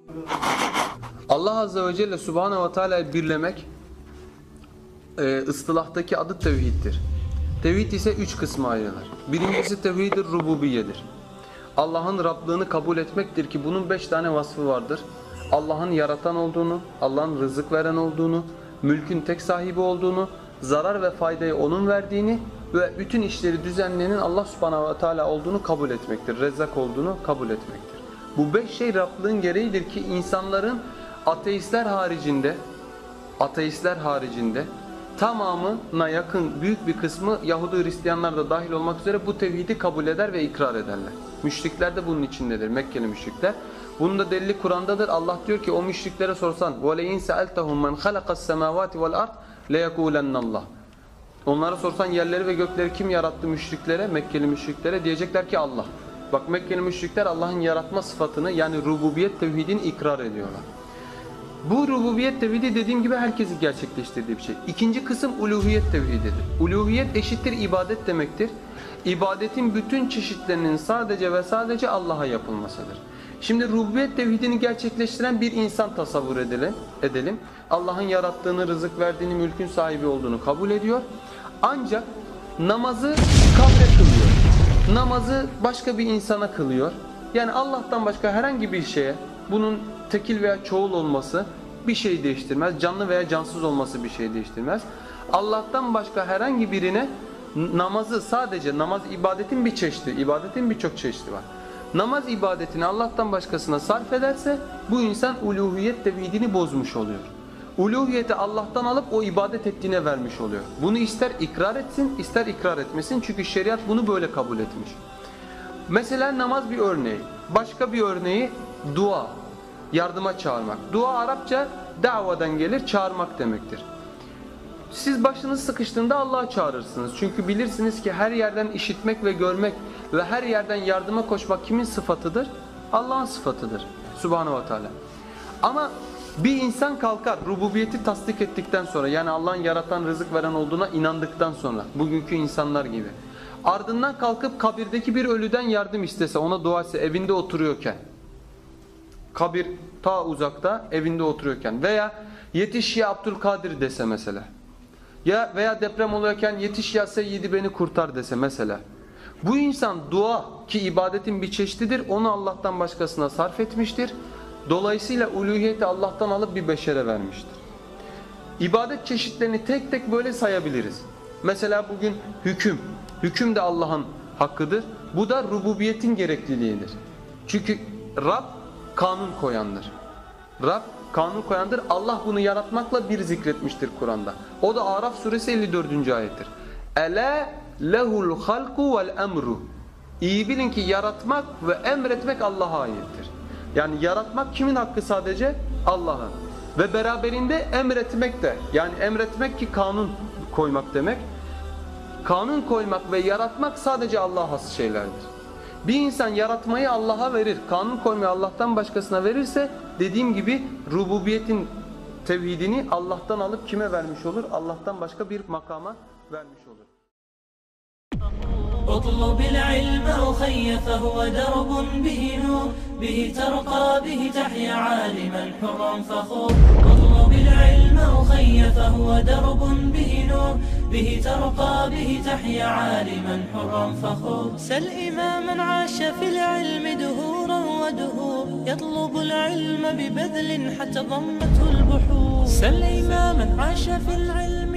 Allah Azze ve Celle Subhanahu ve Teala'yı birlemek ıstılahtaki adı tevhiddir. Tevhid ise 3 kısma ayrılır. Birincisi tevhid-i rububiyedir. Allah'ın Rablığını kabul etmektir ki bunun 5 tane vasfı vardır. Allah'ın yaratan olduğunu, Allah'ın rızık veren olduğunu, mülkün tek sahibi olduğunu, zarar ve faydayı O'nun verdiğini ve bütün işleri düzenleyenin Allah Subhanahu ve Teala olduğunu kabul etmektir. Rezzak olduğunu kabul etmektir. Bu 5 şey Rablığın gereğidir ki insanların ateistler haricinde tamamına yakın büyük bir kısmı Yahudi Hristiyanlar da dahil olmak üzere bu tevhidi kabul eder ve ikrar ederler. Müşrikler de bunun içindedir, Mekkeli müşrikler. Bunun da delili Kur'an'dadır. Allah diyor ki o müşriklere sorsan وَلَيْنْ سَأَلْتَهُمْ مَنْ خَلَقَ السَّمَاوَاتِ وَالْأَرْضِ لَيَقُولَنَّ اللّٰهِ Onlara sorsan yerleri ve gökleri kim yarattı müşriklere, Mekkeli müşriklere diyecekler ki Allah. Bak Mekkeli müşrikler Allah'ın yaratma sıfatını yani rububiyet tevhidini ikrar ediyorlar. Bu rububiyet tevhidi dediğim gibi herkesin gerçekleştirdiği bir şey. İkinci kısım uluhiyet tevhididir. Uluhiyet eşittir ibadet demektir. İbadetin bütün çeşitlerinin sadece ve sadece Allah'a yapılmasıdır. Şimdi rububiyet tevhidini gerçekleştiren bir insan tasavvur edelim. Allah'ın yarattığını, rızık verdiğini, mülkün sahibi olduğunu kabul ediyor. Ancak namazı kabre kılıyor. Namazı başka bir insana kılıyor. Yani Allah'tan başka herhangi bir şeye, bunun tekil veya çoğul olması bir şey değiştirmez. Canlı veya cansız olması bir şey değiştirmez. Allah'tan başka herhangi birine namazı sadece namaz ibadetin bir çeşidi, ibadetin birçok çeşidi var. Namaz ibadetini Allah'tan başkasına sarf ederse bu insan uluhiyet tevhidini bozmuş oluyor. Uluhiyeti Allah'tan alıp o ibadet ettiğine vermiş oluyor. Bunu ister ikrar etsin, ister ikrar etmesin çünkü şeriat bunu böyle kabul etmiş. Mesela namaz bir örneği. Başka bir örneği dua, yardıma çağırmak. Dua Arapça davadan gelir, çağırmak demektir. Siz başınız sıkıştığında Allah'a çağırırsınız. Çünkü bilirsiniz ki her yerden işitmek ve görmek ve her yerden yardıma koşmak kimin sıfatıdır? Allah'ın sıfatıdır. Subhanahu ve Teala. Ama bir insan kalkar rububiyeti tasdik ettikten sonra yani Allah'ın yaratan, rızık veren olduğuna inandıktan sonra bugünkü insanlar gibi. Ardından kalkıp kabirdeki bir ölüden yardım istese, ona dua etse evinde oturuyorken. Kabir ta uzakta evinde oturuyorken veya yetiş ya Abdülkadir dese mesela. Ya veya deprem oluyorken yetiş ya Seyyidi beni kurtar dese mesela. Bu insan dua ki ibadetin bir çeşididir onu Allah'tan başkasına sarf etmiştir. Dolayısıyla uluhiyeti Allah'tan alıp bir beşere vermiştir. İbadet çeşitlerini tek tek böyle sayabiliriz. Mesela bugün hüküm. Hüküm de Allah'ın hakkıdır. Bu da rububiyetin gerekliliğidir. Çünkü Rab kanun koyandır. Rab kanun koyandır. Allah bunu yaratmakla bir zikretmiştir Kur'an'da. O da Araf suresi 54. ayettir. Ela lehul halku vel emru. İyi bilin ki yaratmak ve emretmek Allah'a aittir. Yani yaratmak kimin hakkı sadece? Allah'ın. Ve beraberinde emretmek de. Yani emretmek ki kanun koymak demek. Kanun koymak ve yaratmak sadece Allah'a has şeylerdir. Bir insan yaratmayı Allah'a verir, kanun koymayı Allah'tan başkasına verirse dediğim gibi rububiyetin tevhidini Allah'tan alıp kime vermiş olur? Allah'tan başka bir makama vermiş olur. اطلب العلم أخي فهو درب به نور به ترقى به تحيا عالما حرا فخور اطلب العلم أخي فهو درب به نور به ترقى به تحيا عالما حرا فخور سل إماما عاش في العلم دهورا ودهور يطلب العلم ببذل حتى ضمته البحور سل إماما عاش في العلم